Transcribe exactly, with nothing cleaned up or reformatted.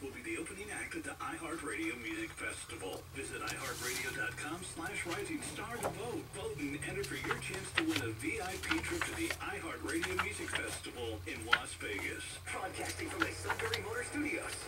will be the opening act at the iHeartRadio Music Festival. Visit iHeartRadio.com slash Rising Star to vote. Vote and enter for your chance to win a V I P trip to the iHeartRadio Music Festival in Las Vegas. Broadcasting from the Sudbury Motor Studios.